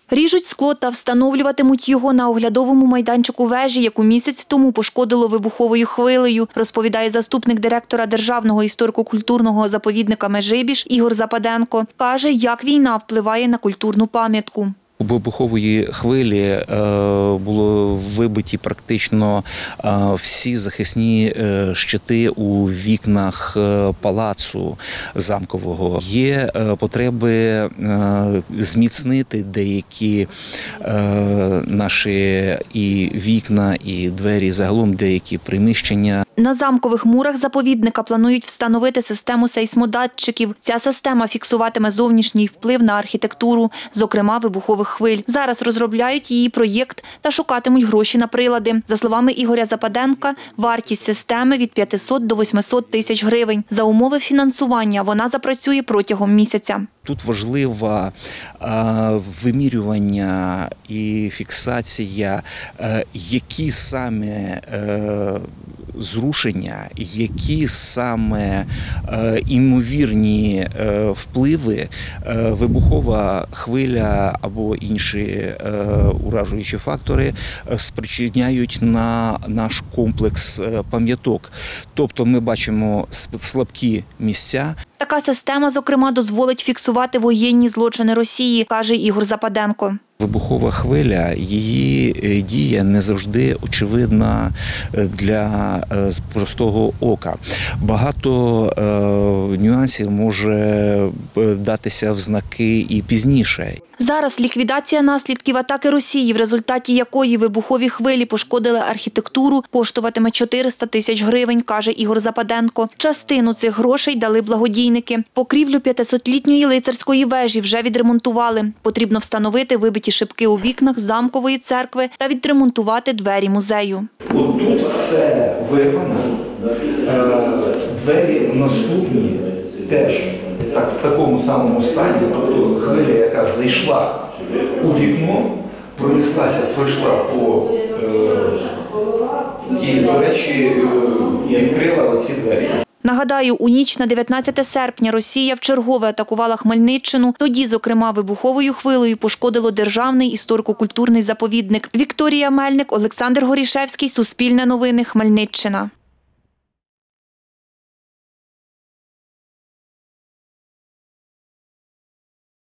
Ріжуть скло та встановлюватимуть його на оглядовому майданчику вежі, яку місяць тому пошкодило вибуховою хвилею, розповідає заступник директора Державного історико-культурного заповідника Межибіж Ігор Западенко. Каже, як війна впливає на культурну пам'ятку. У вибухової хвилі було вибиті практично всі захисні щити у вікнах палацу замкового. Є потреби зміцнити деякі наші і вікна, і двері, загалом деякі приміщення. На замкових мурах заповідника планують встановити систему сейсмодатчиків. Ця система фіксуватиме зовнішній вплив на архітектуру, зокрема вибухових хвиль. Зараз розробляють її проєкт та шукатимуть гроші на прилади. За словами Ігоря Западенка, вартість системи від 500 до 800 тисяч гривень. За умови фінансування вона запрацює протягом місяця. Тут важливо вимірювання і фіксація, які саме зрушення, які саме імовірні впливи вибухова хвиля або інші уражуючі фактори спричиняють на наш комплекс пам'яток. Тобто ми бачимо слабкі місця. Така система, зокрема, дозволить фіксувати воєнні злочини Росії, каже Ігор Западенко. Вибухова хвиля, її дія не завжди очевидна для простого ока. Багато нюансів може датися в знаки і пізніше. Зараз ліквідація наслідків атаки Росії, в результаті якої вибухові хвилі пошкодили архітектуру, коштуватиме 400 тисяч гривень, каже Ігор Западенко. Частину цих грошей дали благодійники. Покрівлю 500-літньої лицарської вежі вже відремонтували. Потрібно встановити вибиті шибки у вікнах замкової церкви та відремонтувати двері музею. От тут все вирвано. Двері наступні теж в такому самому стані, тобто хвиля, яка зайшла у вікно, пройшла по і, до речі, відкрила оці двері. Нагадаю, у ніч на 19 серпня Росія вчергове атакувала Хмельниччину. Тоді, зокрема, вибуховою хвилею пошкодило Державний історико-культурний заповідник. Вікторія Мельник, Олександр Горішевський, Суспільне новини, Хмельниччина.